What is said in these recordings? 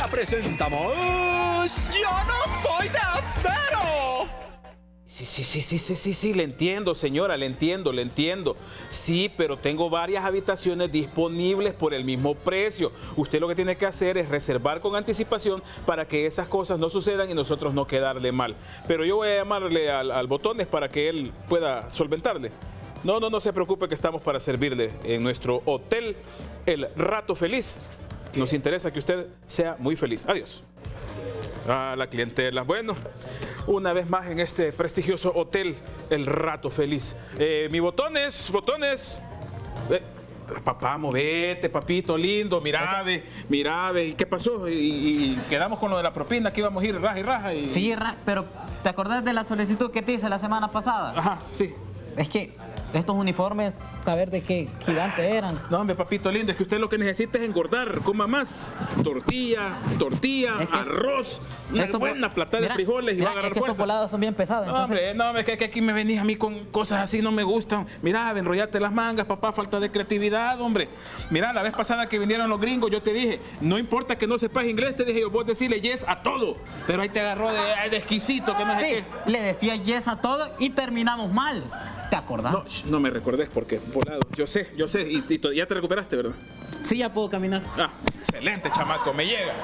Ahora presentamos... ¡Yo no soy de acero! Sí, le entiendo, señora, le entiendo. Sí, pero tengo varias habitaciones disponibles por el mismo precio. Usted lo que tiene que hacer es reservar con anticipación para que esas cosas no sucedan y nosotros no quedarle mal. Pero yo voy a llamarle al Botones para que él pueda solventarle. No se preocupe que estamos para servirle en nuestro hotel El Rato Feliz. Nos interesa que usted sea muy feliz. Adiós. A la clientela. Bueno, una vez más en este prestigioso hotel El Rato Feliz. Mi Botones. Papá, movete, papito lindo, mira, ve. ¿Y qué pasó? Y quedamos con lo de la propina, que íbamos a ir raja y raja. Sí, pero ¿te acordás de la solicitud que te hice la semana pasada? Ajá, sí. Es que estos uniformes, a ver de qué gigantes eran. No, hombre, papito lindo, es que usted lo que necesita es engordar, coma más. Tortilla, es que arroz, una buena plata de frijoles y va a agarrar fuerza. Estos volados son bien pesados. No, es que aquí me venís a mí con cosas así, no me gustan. Mira, enrollate las mangas, papá, falta de creatividad, hombre. Mira, la vez pasada que vinieron los gringos, yo te dije, no importa que no sepas inglés, te dije yo, vos decirle yes a todo. Pero ahí te agarró de exquisito, que no sé qué. Le decía yes a todo y terminamos mal. ¿Te acordás? No me recordés porque volado. Yo sé. Y ya te recuperaste, ¿verdad? Sí, ya puedo caminar. Excelente, chamaco. Me llega.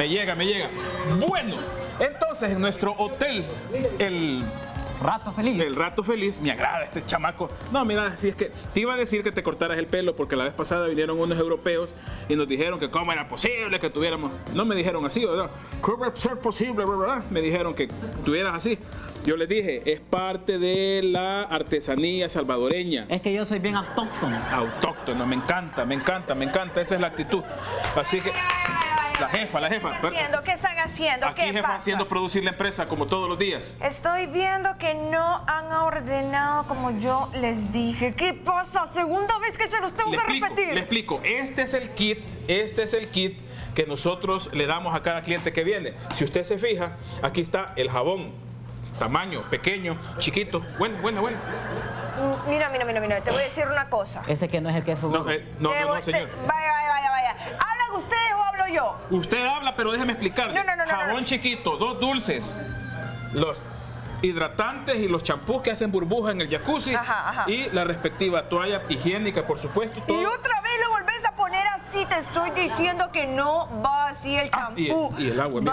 Bueno, entonces en nuestro hotel, El Rato Feliz, me agrada este chamaco. No, mira, si es que te iba a decir que te cortaras el pelo porque la vez pasada vinieron unos europeos y nos dijeron que cómo era posible que tuviéramos... No me dijeron así, ¿verdad? ¿Cómo va a ser posible, verdad? Me dijeron que tuvieras así. Yo les dije, es parte de la artesanía salvadoreña. Es que yo soy bien autóctono. Autóctono, me encanta. Esa es la actitud. Así que... La jefa. ¿Qué están haciendo? Aquí jefa haciendo producir la empresa como todos los días. Estoy viendo que no han ordenado como yo les dije. ¿Qué pasa? Segunda vez que se los tengo que repetir. Le explico. Este es el kit que nosotros le damos a cada cliente que viene. Si usted se fija, aquí está el jabón. Tamaño, pequeño, chiquito. Bueno. Mira, te voy a decir una cosa. Ese que no es el queso. No, señor. Vaya. ¿Hablan ustedes o hablo yo? Usted habla, pero déjeme explicarle. No. Jabón chiquito, 2 dulces. Los hidratantes y los champús que hacen burbuja en el jacuzzi. Ajá. Y la respectiva toalla higiénica, por supuesto. Todo. Y otra vez lo volvés a poner así. Te estoy diciendo que no va así el champú. Y el agua.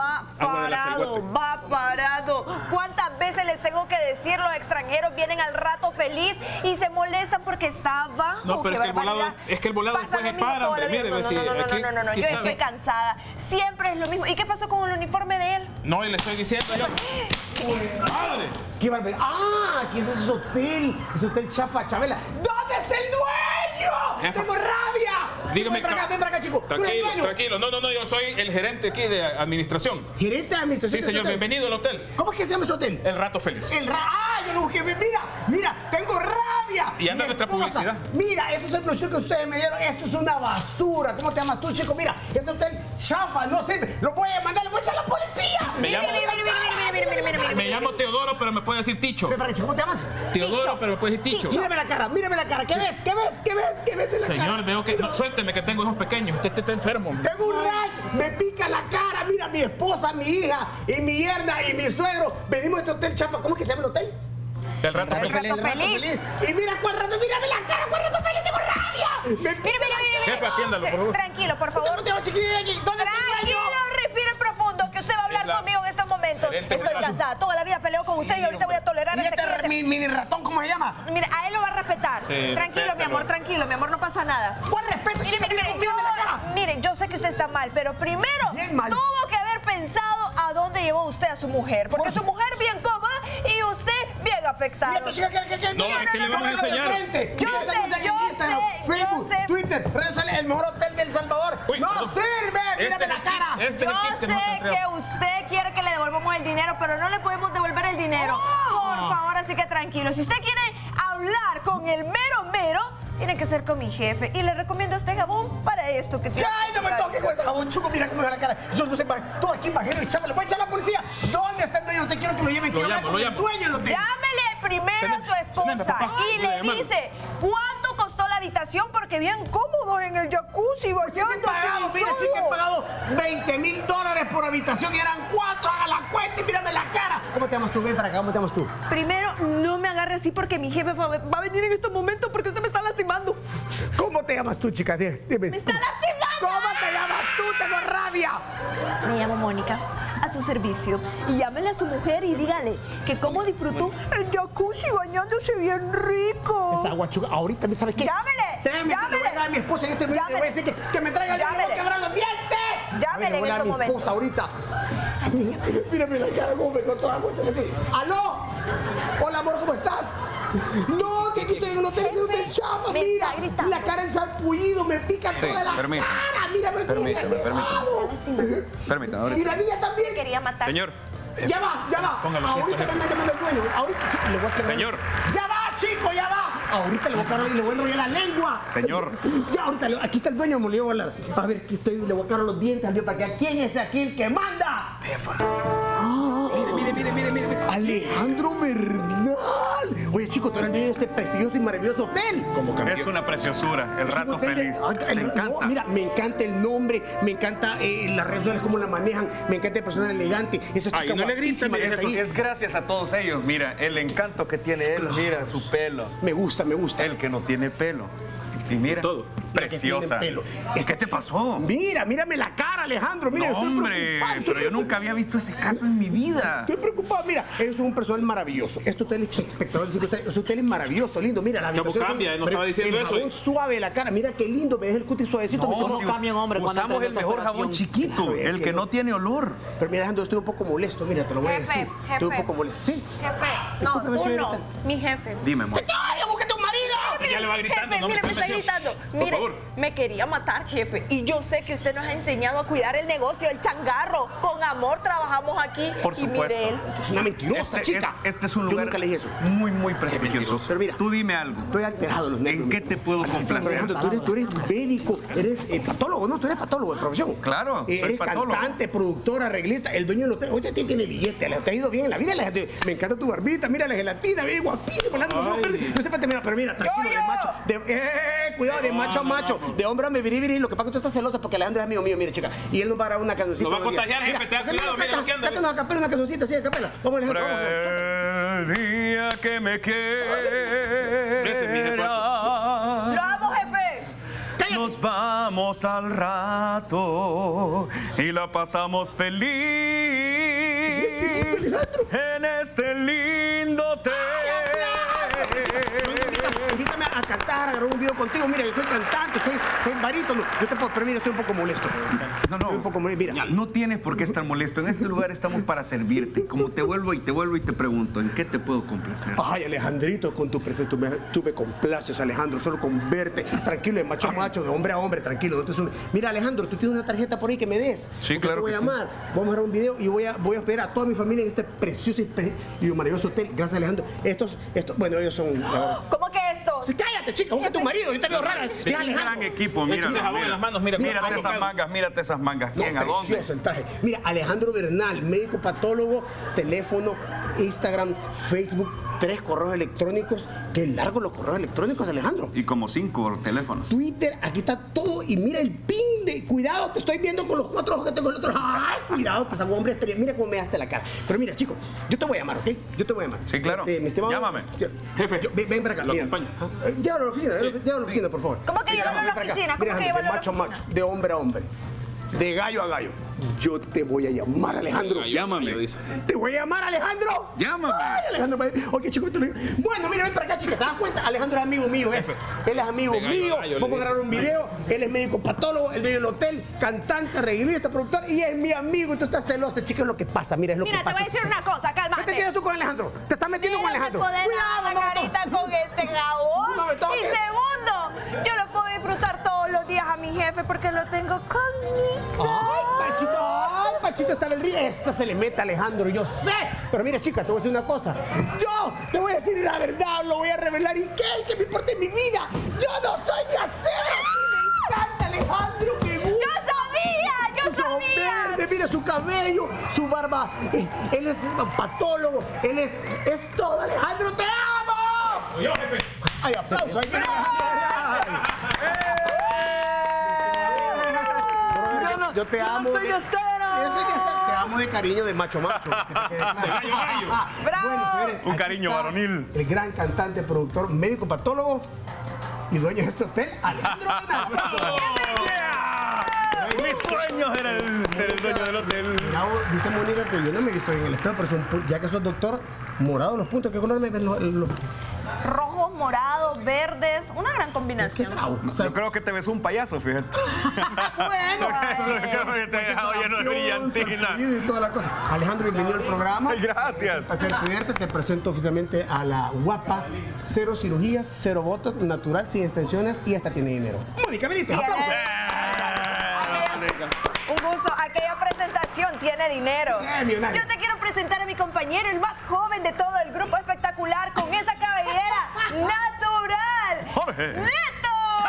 Va parado. ¿Cuántas veces les tengo que decir? Los extranjeros vienen al Rato Feliz y se molestan porque está abajo. No, pero es que el volado después se para, hombre. Mire, no. Yo estoy cansada. Siempre es lo mismo. ¿Y qué pasó con el uniforme de él? No, y le estoy diciendo yo. ¡Madre! ¡Qué barbaridad! Aquí es ese hotel chafa, Chabela. ¿Dónde está el dueño? Jefa. ¡Tengo rabia! Dígame, ven para acá, chico. Tranquilo. No, yo soy el gerente aquí de administración. ¿Gerente de administración? Sí, señor, bienvenido al hotel. ¿Cómo es que se llama ese hotel? El Rato Feliz. Yo lo busqué. Mira, tengo rabia. Y anda nuestra publicidad. Mira, este es el producción que ustedes me dieron. Esto es una basura. ¿Cómo te llamas tú, chico? Mira, este hotel chafa, no sirve. Lo voy a mandar, le voy a echar a la policía. Mira. Me llamo Teodoro, pero me puede decir Ticho. ¿Cómo te llamas? Teodoro, pero me puede decir Ticho. Mírame la cara. ¿Qué ves en la cara? Señor, veo que... No, suélteme que tengo hijos pequeños. Usted está enfermo. Tengo un rash, me pica la cara. Mira, mi esposa, mi hija y mi yerna y mi suegro. Venimos a este hotel chafa. ¿Cómo es que se llama el hotel? El Rato Feliz. Y mira cuál rato, mírame la cara, cuál Rato Feliz, tengo rabia. Mira. Jefe, atiéndalo, por favor. Tranquilo, por favor. ¿Dónde está Tranquilo, respire profundo, que usted va a hablar conmigo en estos momentos. Estoy cansada, toda la vida peleo con usted y ahorita voy a tolerar a este cliente. ¿Mini ratón cómo se llama? Mira, a él lo va a respetar. Sí, tranquilo, mi amor, no pasa nada. ¿Cuál respeto, chica? Miren, yo sé que usted está mal, pero primero tuvo que haber pensado a dónde llevó usted a su mujer. Porque su mujer bien cómoda y usted bien afectado. No, es que le vamos a enseñar. Yo sé, Facebook, Twitter, redes sociales, el mejor hotel de El Salvador. ¡No sirve! ¡Mírame la cara! Yo sé que usted quiere que le devolvamos el dinero, pero no le podemos devolver el dinero. Por favor, así que tranquilo. Si usted quiere hablar con el mero, tiene que ser con mi jefe. Y le recomiendo este jabón para esto que tiene. ¡Ay, no me toques con ese jabón, chuco! Mira cómo me da la cara. Yo no sé, todo aquí bajero y chapa. ¿Le voy a echar a la policía? ¿Dónde está el dueño? Te quiero que lo lleven. Quiero hablar con el dueño del hotel. Llámele primero a su esposa y le dice cuánto costó la habitación porque que bien cómodos en el jacuzzi, Pues sí, he pagado, mira, chica, he pagado $20,000 por habitación y eran 4, haga la cuenta y mírame la cara. ¿Cómo te llamas tú? Ven para acá, ¿cómo te llamas tú? Primero, no me agarre así porque mi jefe va a venir en estos momentos porque usted me está lastimando. ¿Cómo te llamas tú, chica? Dime. ¡Me está lastimando! ¿Cómo te llamas tú? Tengo rabia. Me llamo Mónica, a su servicio. Y llámele a su mujer y dígale que cómo disfrutó el jacuzzi bañándose bien rico. Esa guachuga, ahorita me sabes qué. Llámele, Tráeme, le voy a dar a mi esposa en este momento. Le voy a decir que me traiga el Llámele. limón que abra los dientes. Llámele Le voy a dar a en mi estos esposa ahorita. Mírame la cara, cómo me contó la guacha. ¡Aló! Hola, amor, ¿cómo estás? No, que aquí estoy en el hotel, es un hotel chafa, Me mira. está gritando. La cara, el sarpullido, me pica toda la permítame. cara. Mírame, Permítame. Permítame, ahorita. Y la niña también. Quería matar. Señor. Ya va. Póngalo Ahorita quieto, me anda llamando el dueño. Ahorita sí, le voy a quebrar. Señor. Ya va, chico, ya va. Ahorita le voy a quebrar y le voy a enrollar la lengua. Señor. Ya, ahorita, aquí está el dueño, me le voy a hablar. A ver, aquí estoy, le voy a quebrar los dientes al Dios para que ¿quién es aquí el que manda? Jefa. Mire. Alejandro Bernal. Oye, chico, tú eres el dueño de este prestigioso y maravilloso hotel. ¿Cómo cambió? Es una preciosura, el rato feliz. Me encanta. No, mira, me encanta el nombre, me encanta las redes sociales, cómo la manejan, me encanta el personal elegante. Esa chica Ay, no le grita, guapísima mire, que está ahí. Es gracias a todos ellos. Mira, el encanto que tiene él. Mira su pelo. Me gusta. El que no tiene pelo. Y mira, Todo. preciosa. Que tiene pelo. ¿Qué te pasó? Mírame la cara, Alejandro. Mira, No, estoy hombre, preocupado, pero yo nunca había visto ese caso en mi vida. Estoy preocupado, mira, es un personal maravilloso. Este hotel es espectacular, este hotel es maravilloso, lindo. Mira, la ¿Cómo habitación cambia? No estaba el diciendo eso. jabón suave de la cara, mira qué lindo, me deja el cutis suavecito. No, ¿Cómo si cambian, hombre, cuando usamos antes el de esta mejor jabón operación? chiquito, el que no tiene olor. Pero mira, Alejandro, estoy un poco molesto, mira, te lo voy a decir. Estoy un poco molesto. Sí. Jefe, no, Discúlpeme, tú no, señorita. mi jefe. Dime, amor. ¡Ay, búscate un marido! Ya le va gritando, Jefe, no me mire, me está convenció. gritando. Por Mire, favor. me quería matar, jefe. Y yo sé que usted nos ha enseñado a cuidar el negocio del changarro. Con amor trabajamos aquí. Por Y supuesto. mire él. Es una mentirosa, chica. Este es un Yo lugar nunca le dije eso. muy prestigioso. Pero mira, tú dime algo. estoy alterado los nervios. ¿En qué te puedo complacer? Alejandro, tú eres médico, eres patólogo, ¿no? Tú eres patólogo de profesión. Claro, soy Eres patólogo. cantante, productor, arreglista, el dueño del hotel. Oye, tiene billete, te ha ido bien en la vida. Me encanta tu barbita, mira la gelatina, bien guapísimo. No sé, pero mira, tranquilo, de macho. Cuidado, de macho a macho, de hombre a hombre, viri. Lo que pasa es que tú estás celosa porque Alejandro es amigo mío, mire, chica. Y él nos va a dar una cancioncita. Lo va a unos días. contagiar, jefe, ten cuidado, mira lo que anda. Cántanos a capela una cancioncita, sí, a capela. Vamos, Alejandro, vamos. El día que me Ese es mi jefazo. quiera. Lo amo, jefe. Nos vamos al rato y la pasamos feliz en este lindo hotel. Invítame a cantar, a grabar un video contigo. Mira, yo soy cantante, soy barítono. Yo te puedo, pero mira, estoy un poco molesto. No, Estoy un poco molesto. Mira, no tienes por qué estar molesto. En este lugar estamos para servirte. Como te vuelvo y te pregunto, ¿en qué te puedo complacer? ay, Alejandrito, con tu presencia tú me complaces, Alejandro, solo con verte. Tranquilo, de macho a macho, de hombre a hombre, tranquilo. No te subes. Mira, Alejandro, tú tienes una tarjeta por ahí que me des. Sí, Porque claro te voy que a sí. llamar. Vamos a grabar un video y voy a esperar a toda mi familia en este precioso y maravilloso hotel. Gracias, Alejandro. Estos, bueno, ellos son... ¿Cómo que esto? Sí, cállate, chica, busca a tu marido, yo te veo rara. Es un gran equipo, mira. Échese jabón en las manos, mira. Mírate esas mangas, mírate esas mangas. ¿Quién? ¿A dónde? Precioso el traje. Mira, Alejandro Bernal, médico patólogo, teléfono, Instagram, Facebook, 3 correos electrónicos. Qué largo los correos electrónicos, Alejandro. Y como 5 teléfonos. Twitter, aquí está todo y mira el pin de cuidado, te estoy viendo con los 4 ojos que tengo el otro. Ay, cuidado, que esa hombre estaría. Mira cómo me daste la cara. Pero mira, chico, yo te voy a llamar, ¿ok? Yo te voy a llamar. Sí, claro. Mi estimado- Llámame. Jefe, Ven para acá. lo mira. acompaño. Llévalo a la oficina, llévalo a la oficina, por favor. ¿Cómo que llévalo a la ven para acá. oficina? ¿Cómo Mira, que de llévalo a la macho a oficina? macho, de hombre a hombre, de gallo a gallo. Yo te voy a llamar, Alejandro. Llámame. dice. ¿Te voy a llamar, Alejandro? Llámame. Ay, Alejandro, ok, chico, te lo digo. Bueno, mira, ven para acá, chica, ¿te das cuenta? Alejandro es amigo mío, ¿ves? Él es amigo De gallo a mío. gallo, le Vamos a dice. grabar un video. Él es médico patólogo, el dueño del hotel, cantante, arreglista, productor, y es mi amigo. Y tú estás celosa, chica, es lo que pasa. Mira, es lo Mira, que te pasa. voy a decir una cosa, ¿Qué te cálmate. tienes tú con Alejandro? ¿Te estás metiendo con Mira, Alejandro? no se puede lavar la no me carita con este jabón. No me toques. Y segundo, yo lo puedo disfrutar todos los días a mi jefe porque lo tengo conmigo. Ay, Pachito está del río. Esta se le mete a Alejandro, yo sé. Pero mira, chica, te voy a decir una cosa. Yo te voy a decir la verdad, lo voy a revelar. ¿Y qué? ¿Qué me importa en mi vida? Yo no soy de hacer así. Me encanta Alejandro, me gusta. Yo Sus ojos sabía. verdes, mira su cabello, su barba. Él es patólogo, él es todo. Alejandro, te amo. Yo, jefe. Ay, aplausos. Ahí viene Alejandro. Yo te amo. Yo soy de acero. Te amo de cariño de macho. Bueno, señores, Un aquí cariño está varonil. El gran cantante, productor, médico, patólogo y dueño de este hotel, Alejandro Bernal. Mis sueños era ser el dueño del hotel. Mira, dice Mónica que yo no me he visto en el espejo, pero ya que sos doctor, morado los puntos, ¿qué color me ven los? Rojos, morados, verdes, una gran ¿Qué combinación. será? O sea, Yo creo que te ves un payaso, fíjate. bueno, Eso creo que te he dejado lleno de brillantina. y toda la cosa. Alejandro, bienvenido al programa. Gracias. Un placer tenerte. Te presento oficialmente a la guapa, 0 cirugías, 0 botox, natural, sin extensiones y hasta tiene dinero. Mónica, venite, aplausos. Un gusto, aquella presentación tiene dinero. Bien, millonario. Yo te quiero presentar a mi compañero, el más joven de todo el grupo espectacular, con esa cabellera natural. Jorge. ¡Neto!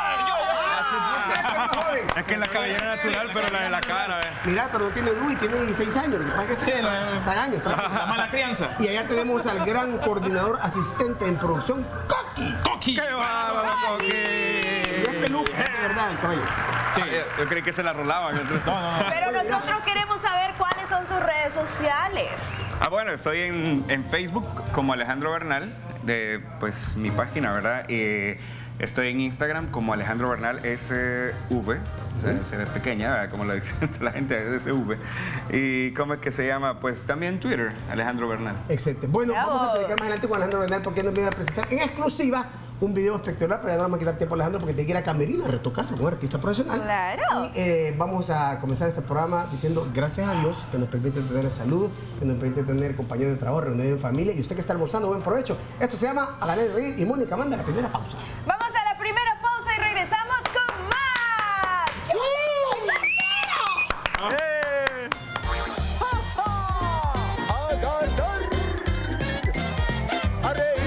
Es que es la cabellera natural, pero la de la cara, Mira, pero no tiene Dewey, tiene 16 años. Lo que pasa es que trae La mala crianza. Y allá tenemos al gran coordinador asistente en producción, Coqui. Coqui. ¡Qué bárbaro, Coqui! Y es peluca, de verdad, el cabello. Sí, yo creí que se la rolaban. Pero nosotros queremos saber cuáles son sus redes sociales. Bueno, estoy en Facebook como Alejandro Bernal, de pues mi página, ¿verdad? Estoy en Instagram como Alejandro Bernal SV, o sea, SV pequeña, ¿verdad? Como lo dice la gente, SV. ¿Y cómo es que se llama? Pues también Twitter, Alejandro Bernal. Excelente. Bueno, Bravo. vamos a platicar más adelante con Alejandro Bernal porque nos viene a presentar en exclusiva un video espectacular, pero ya no vamos a quitar tiempo, Alejandro, porque te quiere ir a Camerino a retocarse como artista profesional. Claro. Y vamos a comenzar este programa diciendo gracias a Dios que nos permite tener salud, que nos permite tener compañeros de trabajo, reuniones en familia. Y usted que está almorzando, buen provecho. Esto se llama A Ganar y Reír. Y Mónica manda la primera pausa. Vamos a la primera pausa y regresamos con más. A reír